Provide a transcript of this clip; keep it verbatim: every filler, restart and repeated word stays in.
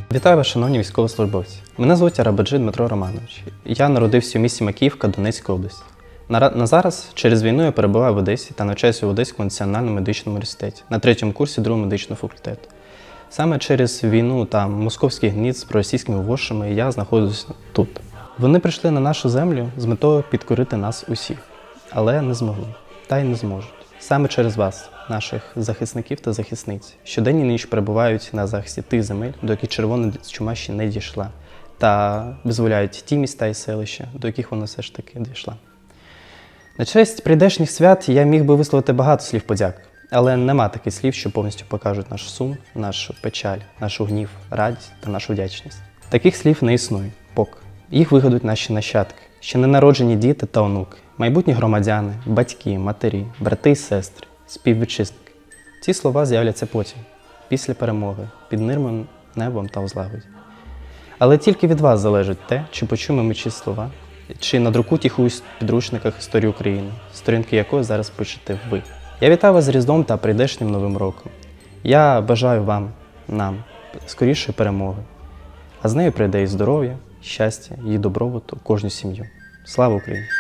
Вітаю вас, шановні військовослужбовці. Мене звуть Арабаджи Дмитро Романович. Я народився у місті Макіївка, Донецька область. На, на зараз, через війну, я перебуваю в Одесі та навчаюся в Одеському національному медичному університеті на третьому курсі другого медичного факультету. Саме через війну та московський гніт з проросійськими вошами я знаходжуся тут. Вони прийшли на нашу землю з метою підкорити нас усіх, але не змогли, та й не зможуть. Саме через вас, наших захисників та захисниць, щодень і ніч перебувають на захисті тих земель, до яких червона чума ще не дійшла, та визволяють ті міста і селища, до яких вона все ж таки дійшла. На честь прийдешніх свят я міг би висловити багато слів подяк, але нема таких слів, що повністю покажуть наш сум, нашу печаль, нашу гнів, радість та нашу вдячність. Таких слів не існує, поки. Їх вигадують наші нащадки, ще ненароджені діти та онуки, майбутні громадяни, батьки, матері, брати і сестри, співвітчизники. Ці слова з'являться потім, після перемоги, під мирним небом та у злагоді. Але тільки від вас залежить те, чи почуємо ми ці слова, чи надрукують їх у підручниках історії України, сторінки якої зараз пишете ви. Я вітаю вас з Різдвом та прийдешнім Новим роком. Я бажаю вам, нам, скорішої перемоги, а з нею прийде і здоров'я, щастя, і добробуту в кожну сім'ю. Слава Україні!